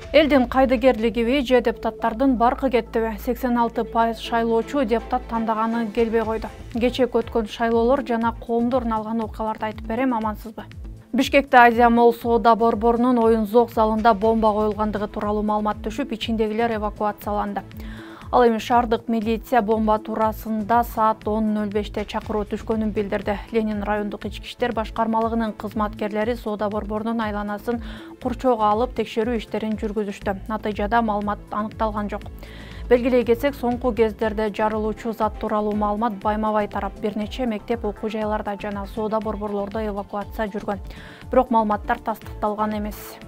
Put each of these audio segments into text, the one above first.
Элдин кайдыгерлигиби же депутаттардын баркы кеттиби 86% шайлоочу депутат тандаганы келбей койду. Кечээки өткөн шайлоолор жана коомду орун алган окуяларды айтып берем, амансызбы? Бишкекте Азия Молл соода борборунун оюн-зоок залында бомба коюлгандыгы тууралуу маалымат түшүп, ичиндегилер эвакуацияланды. Ал эми шаардык милиция бомба туурасында саат 10:05 чакыруу түшкөнүн билдирди. Ленин райондук ички иштер башкармалыгынын кызматкерлери соода борборунун айланасын курчоого алып текшерүү иштерин жүргүзүштү. Натыйжада маалымат аныкталган жок. Белгилей кетсек, соңку кездерде жарылуучу зат тууралуу маалымат байма-бай тарап, бир нече мектеп окуу жайларда жана соода борборлордо эвакуация жүргөн. Бирок маалыматтар тастыкталган эмес.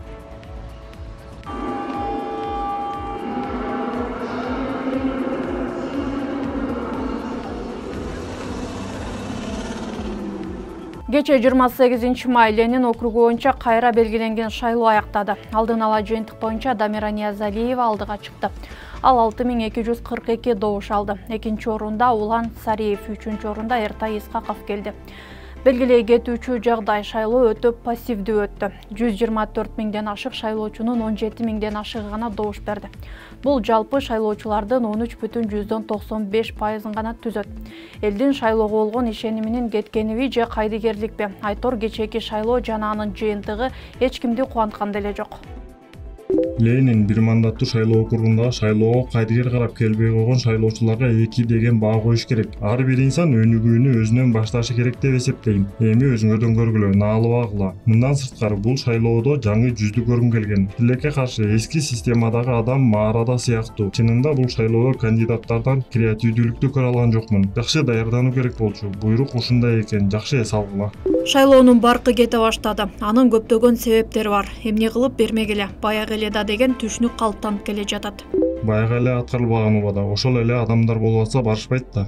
Кечээ 28 май Ленин округу боюнча кайра белгиленген шайлоо аяктады. Алдын ала жыйынтык боюнча Дамира Ниязалиева алдыга чыкты. Ал 6242 добуш алды. Экинчи орунда Улан Сариев, үчүнчү орунда Эртай Исхаков келди. Белгилей кетүүчү жагдай, шайлоо өтө пассивдүү өттү. 124 миңден ашык шайлоочунун 17 миңден ашыгы гана добуш берди. Бул жалпы шайлоочулардын 13,95% гана түзөт. Элдин шайлоого болгон ишениминин кеткениби же кайдыгерликпи? Айтор кечээки шайлоо жана анын жыйынтыгы эч кимди кубанткан деле жок. Ленин бир мандаттуу шайлоо округунда шайлоого кайдыгер карап келбей койгон шайлоочуларга 2 деген баа коюш керек. Ар бир инсан өнүгүүнү өзүнөн башташы керек деп эсептейм. Эми өзүңөрдөн көргүлө, наалыбагыла. Мындан сырткары бул шайлоодо жаңы жүздү көргүм келген. Тилекке каршы эски системадагы адам маарада сыяктуу. Чынында бул шайлоодо кандидаттардан креативдүүлүктү көрө алган жокмун. Жакшы даярдануу керек болчу. Буйрук ушундай экен, жакшы эс алгыла. Шайлоонун баркы кете баштады. Анын көптөгөн себептери бар. Эмне кылып бермек эле, баягы эле да деген түшүнүк калыптанып келе жатат. Баягы эле аткарылбаган убада, ошол эле адамдар болуп атса барышпайт да.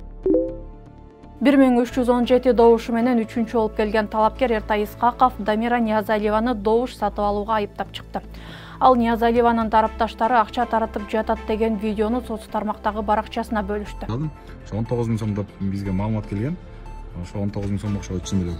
1317 добушу менен үчүнчү болуп келген талапкер Эртай Исхаков Дамира Ниязалиеваны добуш сатып алууга айыптап чыкты. Ал Ниязалиеванын тарапташтары акча таратып жатат деген видеону соц тармактагы баракчасына бөлүштү. 19 миң сом деп бизге маалымат келген. Ошо 19 миң сом окшойт чын.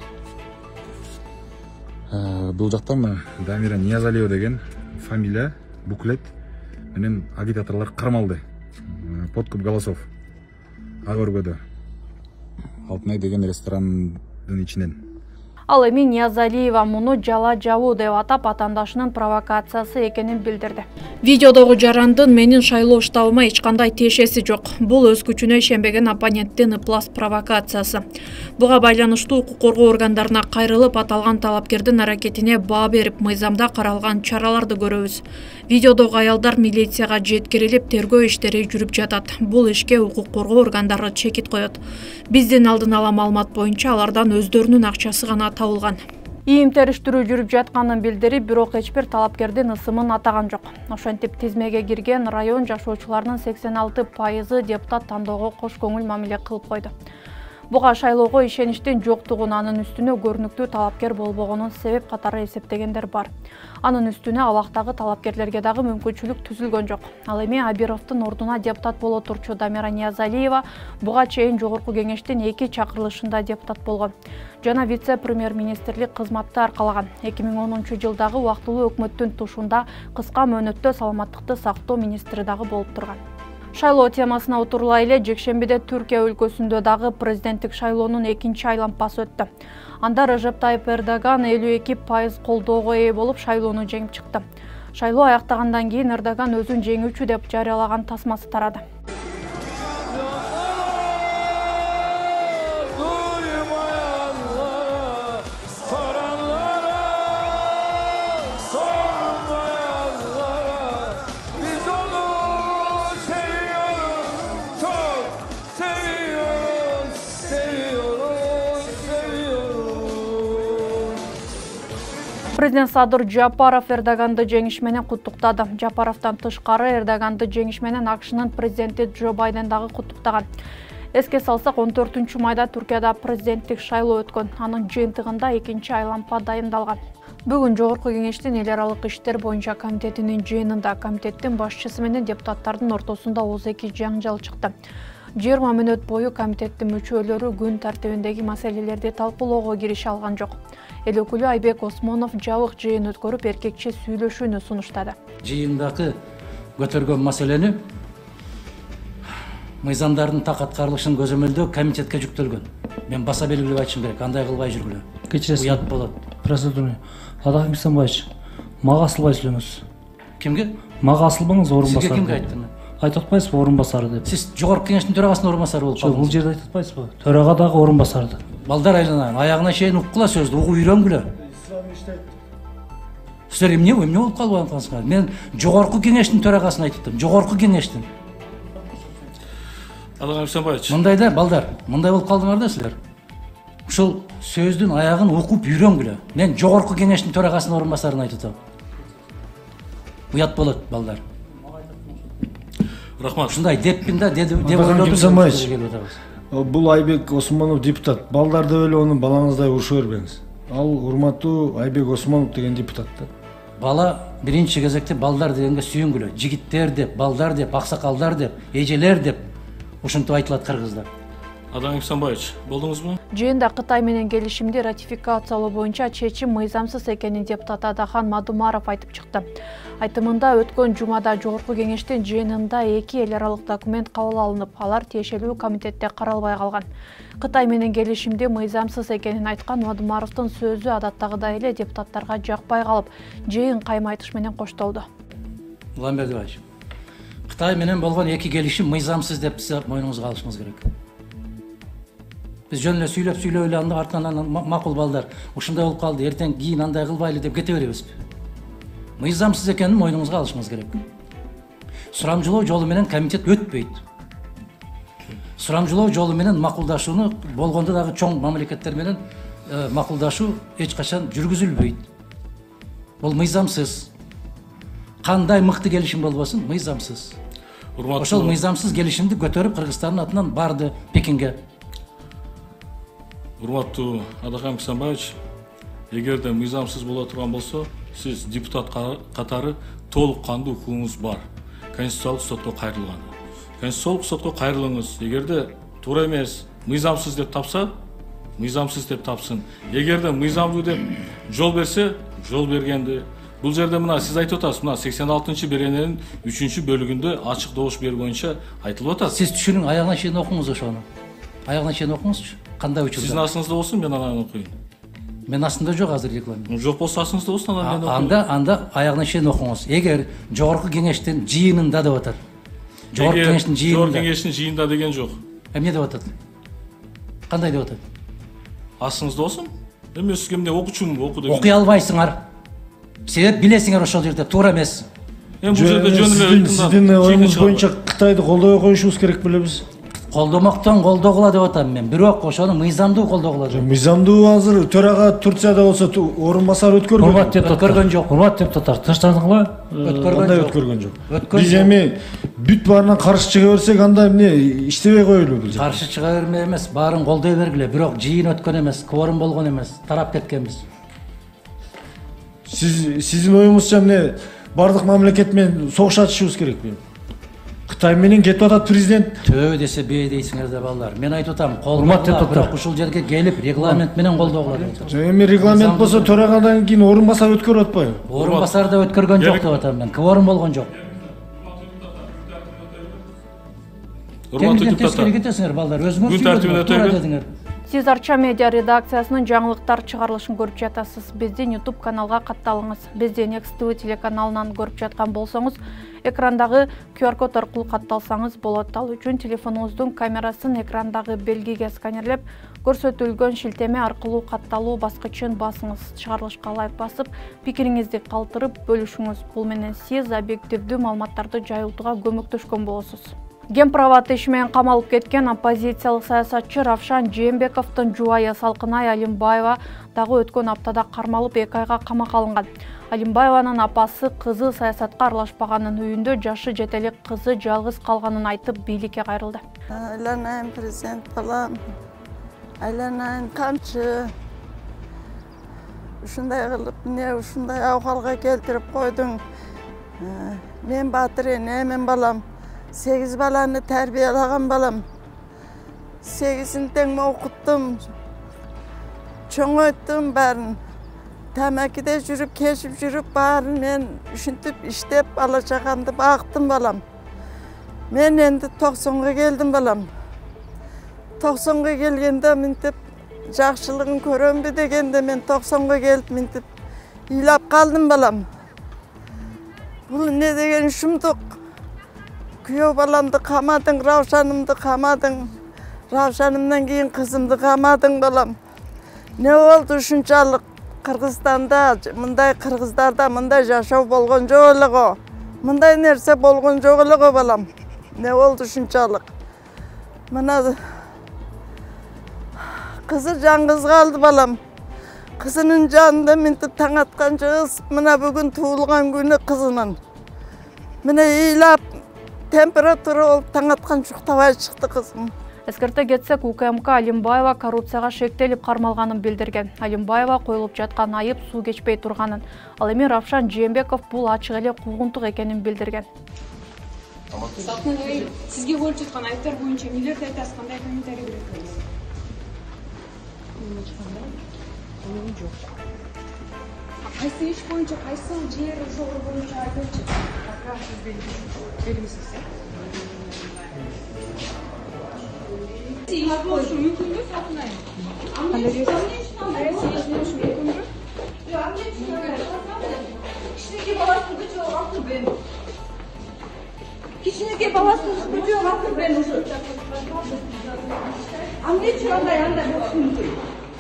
Бул жактан Дамира Ниязалиева деген фамилия, буклет менен агитаторлор кармалды. Подкуп голосов. Ак өргөдө. Алтынай деген ресторандын ичинен. Ал эми Ниязалиева муну жала жабуу деп атап, атаандашынын провокациясы экенин билдирди. Видеодогу жарандын менин шайлоо штабыма эч кандай тиешеси жок. Бул өз күчүнө ишенбеген оппоненттин ыплас провокациясы. Буга байланыштуу укук коргоо органдарына кайрылып, аталган талапкердин аракетине баа берип, мыйзамда каралган чараларды көрөбүз. Видеодогу аялдар милицияга жеткирилип, тергөө иштери жүрүп жатат. Бул ишке укук коргоо органдары чекит коет. Биздин алдын ала маалымат боюнча алардан өздөрүнүн акчасы гана табылган. Ийим териштирүү жүрүп жатканын билдирип, бирок эч бир талапкердин ысымын атаган жок. Ошентип тизмеге кирген район жашоочуларынын 86% депутат тандоого кош көңүл мамиле кылып койду. Буга шайлоого ишеништин жоктугун, анын үстүнө көрүнүктүү талапкер болбогонун себеп катары эсептегендер бар. Анын үстүнө абактагы талапкерлерге дагы мүмкүнчүлүк түзүлгөн жок. Ал эми Абировдун ордуна депутат боло турчу Дамира Ниязалиева буга чейин жогорку кеңештин 2 чакырылышында депутат болгон жана вице-премьер-министрлик кызматты аркалаган. 2010 жылдагы убактылуу өкмөттүн тушунда кыска мөөнөттө саламаттыкты сактоо министри дагы болуп турган. Шайлоо темасына отурлай эле жекшембиде Түркия өлкөсүндө дагы президенттик шайлоонун экинчи айлампасы өттү. Анда Режеп Тайып Эрдоган 52% колдоого ээ болуп шайлоону жеңип чыкты. Шайлоо аяктагандан кийин Эрдоган өзүн жеңүүчү деп жарыялаган тасмасы тарады. Президент Садыр Жапаров Эрдоганды жеңиш менен куттуктады. Жапаровдон тышкары Эрдоганды жеңиш менен АКШнын президенти Джо Байден дагы куттуктаган. Эске салсак, 14 майда Түркияда президенттик шайлоо өткөн. Анын жыйынтыгында экинчи айлампа дайындалган. Бүгүн жогорку кеңештин эл аралык иштер боюнча комитетинин жыйынында комитеттин башчысы менен депутаттардын ортосунда ооз-эки жаңжал чыкты. 20 мүнөт бою комитеттин мүчөлөрү күн тартибиндеги маселелерди талкуулоого кирише алган жок. Эл өкүлү Айбек Осмонов жабык жыйын өткөрүп эркекче сүйлөшүүнү сунуштады. Жыйындагы көтөргөн маселени мыйзамдардын так аткарылышын көзөмөлдөө комитетке жүктөлгөн. Мен баса белгилеп айтышым керек, андай кылбай жүргүлө. Кечиресиз. Уят болот. Процедура. Адак Мисанбаевич, мага асылбай сүйлөңүз. Кимге? Мага асылбаңыз, орун басары. Сизге кимге айттым? Айтып атпайсызбы, орун басары деп. Сиз жогорку кеңештин төрагасынын орун басары болуп Бул калдыңыз. жерде айтып атпайсызбы? Төрага дагы орун басарды. Балдар айланайын, аягына чейин уккула сөздү, угуп үйрөнгүлө. Силер эмне болуп калып атасыңар? Мен жогорку кеңештин төрагасына айттым, жогорку кеңештин. Адаган Мисанбаевич. Мындайда балдар, мындай болуп калдыңар да силер. Ушул сөздүн аягын укуп үйрөнгүлө. Мен жогорку кеңештин төрагасынын орун басарына айтып атам. Уят болот балдар. Рахмат. Ушундай деппин да, деп Адаган Мисанбаевич. келип атабыз. Бул Айбек Осмонов депутат. Балдарды эле онун балаңыздай уруша бербеңиз. Ал урматтуу Айбек Осмонов деген депутат да. Бала биринчи кезекте балдар дегенге сүйүнгүлө. Жигиттер деп, балдар деп, аксакалдар деп, эжелер деп ушинтип айтылат кыргызда. Адаган Мисанбаевич, болдуңузбу? Жыйында Кытай менен келишимди ратификациялоо боюнча чечим мыйзамсыз экенин депутат Адахан Мадумаров айтып чыкты. Айтымында өткөн жумада жогорку кеңештин жыйынында 2 эл аралык документ кабыл алынып, алар тиешелүү комитетте каралбай калган. Кытай менен келишимди мыйзамсыз экенин айткан Мадумаровдун сөзү адаттагыдай эле депутаттарга жакпай калып, жыйын каймайтыш менен коштолду. Ламбердиевич, Кытай менен болгон 2 келишим мыйзамсыз деп сиз мойнуңузга алышыңыз керек. Биз жөн эле сүйлөп эле анда артынан макул балдар ушундай болуп калды, эртең кийин андай кылбайлы деп кете беребизби? Мыйзамсыз экенин мойнуңузга алышыңыз керек. Сурамжылоо жолу менен комитет өтпөйт. Сурамжылоо жолу менен макулдашууну болгондо дагы чоң мамлекеттер менен макулдашуу эч качан жүргүзүлбөйт. Бул мыйзамсыз. Кандай мыкты келишим болбосун, мыйзамсыз. Ошол мыйзамсыз келишимди көтөрүп Кыргызстандын атынан барды Пекинге. Урматтуу Адаган Мисанбаевич, эгерде мыйзамсыз боло турган болсо, сиз депутат катары толук кандуу укугуңуз бар. Конституциялык сотко кайрылган. Конституциялык сотко кайрылыңыз. Эгерде туура эмес, мыйзамсыз деп тапса, мыйзамсыз деп тапсын. Эгерде мыйзамдуу деп жол берсе, жол бергенди. Бул жерде мына сиз айтып атасыз, мына 86-берененин 3-бөлүгүндө ачык добуш берүү боюнча айтылып атат. Сиз түшүнүң, аягына чейин окуңуз ошону. Аягына чейин окуңузчу. Кандай учурда? Сиздин астыңызда болсун, мен анан окуйм. Мен астында жок азыр регламент. Жок болсо астыңызда болсун, анан мен окуйм. Анда аягына чейин окуңуз. Эгер жогорку кеңештин жыйынында деп атат. Жогорку кеңештин жыйынында. Жогорку кеңештин жыйынында деген жок. Эмне деп атат? Кандай деп атат? Астыңызда болсун. Эми сизге эмне окучумун, оку деген. Окуй албайсыңар. Себеп билесиңер ошол жерде туура эмес. Эми бул жерде жөн эле Сиздин оюңуз боюнча Кытайды колдобой коюшубуз керек белебиз. Колдомоктон колдогула деп атам мен. Бирок ошону мыйзамдуу колдогула деп. Мыйзамдуу азыр төрага Турцияда болсо орун басар Урмат өткөргөн жок. Урмат депутаттар, тынчтандыңбы? Өткөргөн жок. Биз эми бүт баарынан каршы чыга берсек, анда эмне иштебей коелу бул жерде. Каршы чыга берме эмес, баарын колдой бергиле. Бирок жыйын өткөн эмес, кворум болгон эмес, тарап кеткенбиз. Сиздин оюңузча эмне бардык мамлекет менен согуш ачышыбыз керекпи? Кытай менен кетип атат президент. Төө десе бей дейсиңер да балдар. Мен айтып атам, колдогула, бирок ушул жерге келип регламент менен колдогула деп атам. Эми регламент болсо төрагадан кийин орун басар өткөрүп атпайбы? Орун басар да өткөргөн жок деп атам мен. Кворум болгон жок. Урматтуу депутаттар. Тескери кетесиңер балдар, өзүңөр сүйлөдүңөр. Сиз Арча медиа редакциясынын жаңылыктар чыгарылышын көрүп жатасыз. Биздин YouTube каналга катталыңыз. Бизди Next TV телеканалынан көрүп жаткан болсоңуз, экрандагы QR код аркылуу катталсаңыз болот. Ал үчүн телефонуңуздун камерасын экрандагы белгиге сканерлеп, көрсөтүлгөн шилтеме аркылуу катталуу баскычын басыңыз. Чыгарылышка лайк басып, пикириңизди калтырып бөлүшүңүз. Бул менен сиз объективдүү маалыматтарды жайылтууга көмөктөшкөн болосуз. Гемпроват иши менен камалып кеткен оппозициялык саясатчы Равшан Жээнбековдун жубайы Салкынай Алимбаева дагы өткөн аптада кармалып 2 айга камакка алынган. Алимбаеванын апасы кызы саясатка аралашпаганын, үйүндө жашы жетелик кызы жалгыз калганын айтып бийликке кайрылды. Айланайын президент балам, айланайын камчы. Ушундай кылып, эмне ушундай абалга келтирип койдуң. Мен батыр энемен балам. 8 баланы тәрбиелаган балам. 8-ин тең окуттум. Чоңойттум барын. Təməkide жүрüp, keşip жүрüp, bari men üşüntüp, iştep, alacağımdı, baktım balam. Men endi 90'a geldim balam. 90'a gelgende mintip, жақшылығын көрөм бе дегенде мен 90'a gelip mintip, илап kaldım balam. Бұл ne деген şumduk. Kuyov balamdı qamadın, Ravşanımdı qamadın. Ravşanımdan keyin kızımdı qamadın balam. Ne oldu şunçalık? Kırgızstanda, mınday Kırgızlarda mınday yaşav bolgon жоғылығы. Mınday nerse bolgon жоғылығы balam. Ne oldu şunçalık? Mına kızı cangız kaldı balam. Kızının canında mintip taң atkanca ısıp, mına bugün tuğulgan günü kızının. Mına iyilap, temperaturu olup taң atkan çuktavay çıktı kızım. Эскерте кетсек, УКМК Алимбаева коррупцияга шектелип кармалганын билдирген. Алимбаева коюлуп жаткан айып суу кечпей турганын. Ал эми Равшан Жээнбеков бул ачык эле куугунтук экенин билдирген. Салтын сизге болуп жаткан айыптар боюнча эмнелерди айтасыз, кандай комментарий бересиз? Кайсы иш боюнча, кайсы жер жолу боюнча айтыңызчы? Пока сиз белгисиз. Возможно, мүмкүнбү сатынайын? Кичинекей баласын күчү алып ben. Кичинекей баласын күчү алып ben уже. Амнечи андай болсун мүмкүн.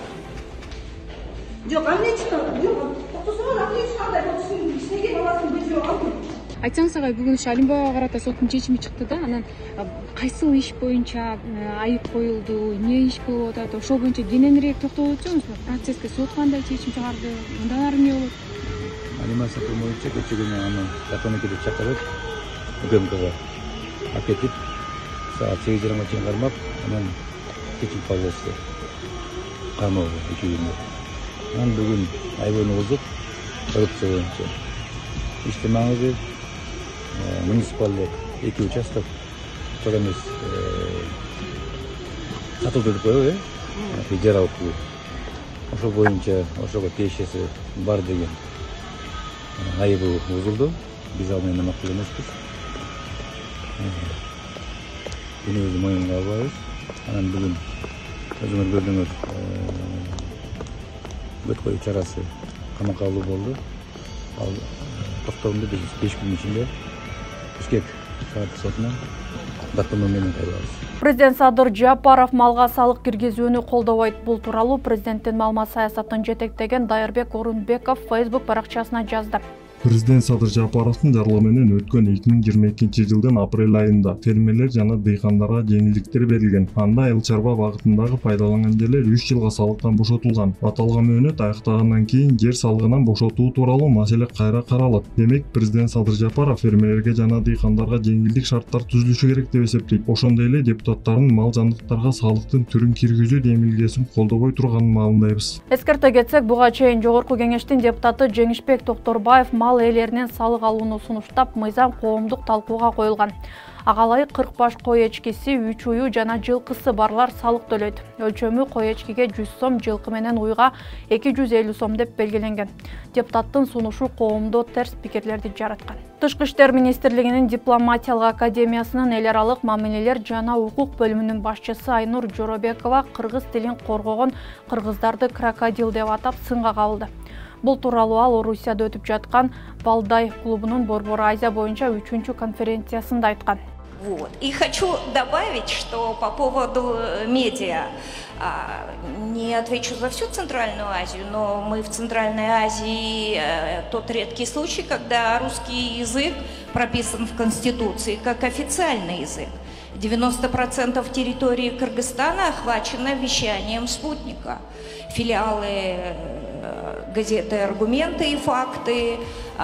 Жок, амнечи жок. Отузга амнечи андай болсун, кичинекей баласын күчү алып. Айтсаңыз агай, бүгүн Алимбаевага карата соттун чечими чыкты да, анан кайсыл иш боюнча айып коюлду, эмне иш болуп атат, ошол боюнча кененирээк токтолуп өтсөңүзбү? Процесске сот кандай чечим чыгарды, мындан ары эмне болот? Анимация боюнча кечээ күнү аны Атамекеде чакырып, УКМКга акетип, саат 8:30 чейин кармап, анан чечим кабыл этти. Камоо 2 күндө. Анан бүгүн айыбын бузуп, коррупция боюнча иштин маңызы муниципалдык 2 участок çok эмес сатылды деп коебу, жер алып коюу. Ошол боюнча ошого тиешеси бар деген айыбы бузулду. Биз ал менен макул эмеспиз. Күнүбүздү моюнга албайбыз. Анан бүгүн өзүңөр көрдүңөр, бөт коюу чарасы камакка алуу болду. Ал токтогунду биз 5 күн ичинде Бишкек шаардык сотуна даттануу менен кайрылабыз. Президент Садыр Жапаров малга салык киргизүүнү колдобойт. Бул тууралуу президенттин маалымат саясатын жетектеген Дайырбек Орунбеков Facebook баракчасына жазды. Президент Садыр Жапаровдун жарлыгы менен өткөн 2022 жылдын апрель айында фермерлер жана дыйкандарга жеңилдиктер берилген. Анда айыл чарба багытындагы пайдаланган жерлер 3 жылга салыктан бошотулган. Аталган мөөнөт аяктагандан кийин жер салыгынан бошотуу тууралуу маселе кайра каралат. Демек, президент Садыр Жапаров фермерлерге жана дыйкандарга жеңилдик шарттар түзүлүшү керек деп эсептейт. Ошондой эле депутаттардын мал жандыктарга салыктын түрүн киргизүү демилгесин колдобой турганын маалымдайбыз. Эскерте кетсек, буга чейин Жогорку кеңештин депутаты Жеңишбек Токторбаев мал ээлеринен салык алууну сунуштап, мыйзам коомдук талкууга коюлган. Агалай 40 баш кой эчкиси, 3 уyu жана жылкысы барлар салык төлөйт. Өлчөмү кой эчкиге 100 сом, жылкы менен уйга 250 сом деп белгиленген. Депутаттын сунушу коомдо терс пикирлерди жараткан. Тышкы иштер министрлигинин дипломатиялык академиясынын эл аралык мамилелер жана укук бөлүмүнүн башчысы Айнур Жоробекова кыргыз тилин коргогон кыргыздарды крокодил деп атап сынга кабылды. Бул тууралуу ал Орусияда өтүп жаткан Балдай клубунун Борбор Азия боюнча 3-чү конференциясында айткан. И хочу добавить, что по поводу медиа, не отвечу за всю Центральную Азию, но мы в Центральной Азии тот редкий случай, когда русский язык прописан в Конституции как официальный язык. 90% территории Кыргызстана охвачено вещанием спутника. Филиалы газеты «Аргументы и факты»,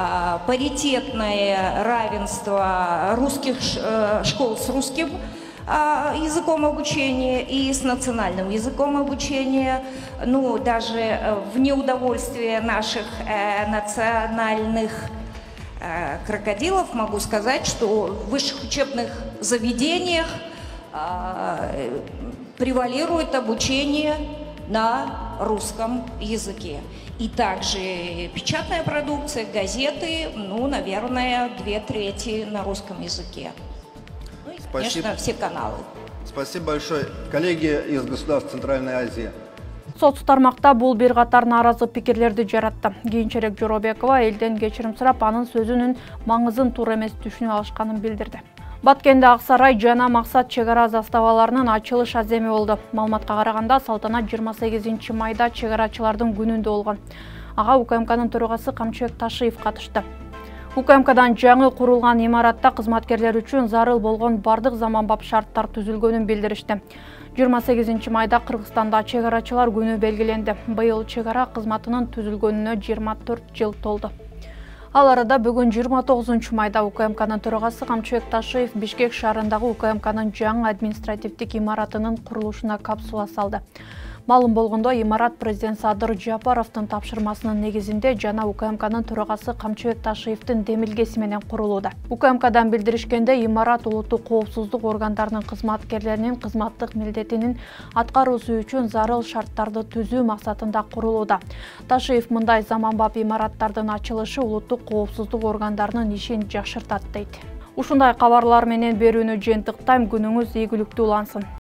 паритетное равенство русских школ с русским языком обучения и с национальным языком обучения. Ну, даже в неудовольствие наших национальных крокодилов могу сказать, что в высших учебных заведениях превалирует обучение на русском языке. И также печатная продукция, газеты, ну, наверное, 2/3 на русском языке. Ну и, конечно, все каналы. Спасибо большое. Коллеги из государств Центральной Азии. Соц тармакта бул бир катар нааразы пикирлерди жаратты. Кийинчерээк Жоробекова элден кечирим сурап, анын сөзүнүн маңызын туура эмес түшүнүп алышканын билдирди. Баткенде Аксарай жана Максат чек ара заставаларынын ачылыш аземи болду. Маалыматка караганда салтанат 28 майда чек арачылардын күнүндө болгон. Ага УКМКнын төрагасы Камчыбек Ташиев катышты. УКМКдан жаңы курулган имаратта кызматкерлер үчүн зарыл болгон бардык заманбап шарттар түзүлгөнүн билдиришти. 28 майда Кыргызстанда чек арачылар күнү белгиленди. Быйыл чек ара кызматынын түзүлгөнүнө 24 жыл толду. Ал арада бүгүн 29 майда УКМКнын төрагасы Камчыбек Ташиев Бишкек шаарындагы УКМКнын жаңы административдик имаратынын курулушуна капсула салды. Малым болгондо имарат президент Садыр Жапаровдун тапшырмасынын негизинде жана УКМКнын төрагасы Камчыбек Ташиевдин демилгеси менен курулууда. УКМКдан билдиришкенде имарат улуттук коопсуздук органдарынын кызматкерлеринин кызматтык милдетинин аткаруусу үчүн зарыл шарттарды түзүү максатында курулууда. Ташиев мындай заманбап имараттардын ачылышы улуттук коопсуздук органдарынын ишин жакшыртат дейт. Ушундай кабарлар менен берүүнү жыйынтыктайм. Күнүңүз ийгиликтүү улансын.